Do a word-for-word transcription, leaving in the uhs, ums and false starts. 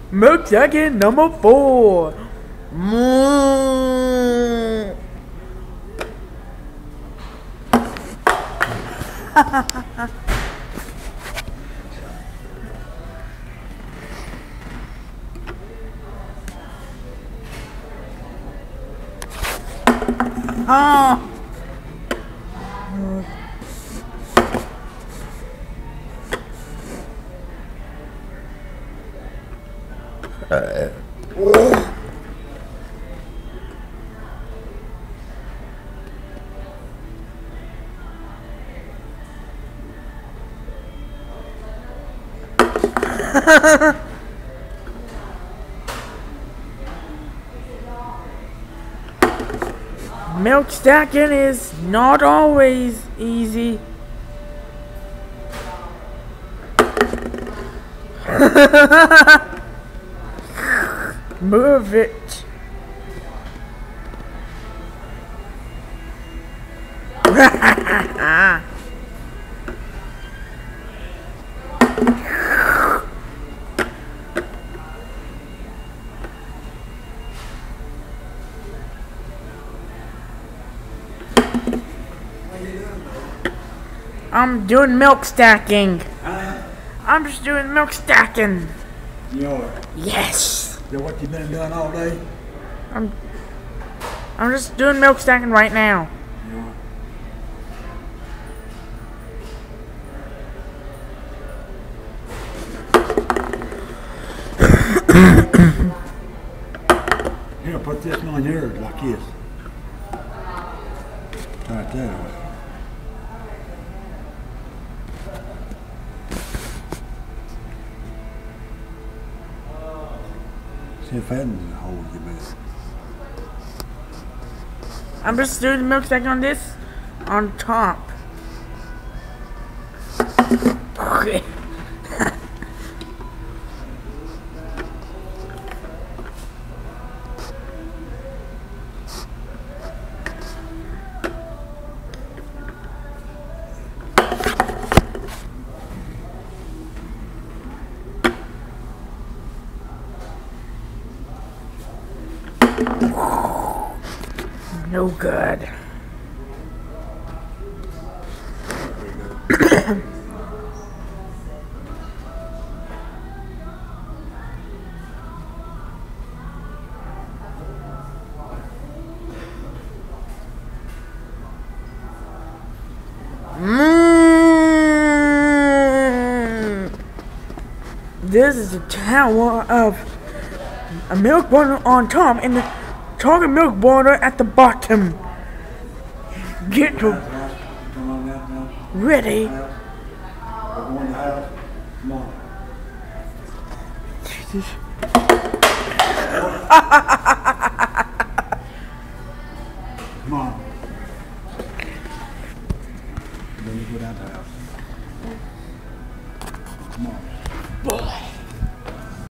Milk second number four. Moo. Ah. Uh. Milk stacking is not always easy. Move it. I'm doing milk stacking. Huh? I'm just doing milk stacking. You are? Yes. Is that what you been doing all day? I'm I'm just doing milk stacking right now. You are? Here, put this on here like this. Right there. See if that doesn't hold you better. I'm just doing milk stacking on this on top. Okay. No good. Mm. This is a tower of a milk boiler on top and the chocolate milk boiler at the bottom. Get to ready. Come on. Then you go down to the house. Come on. Boy.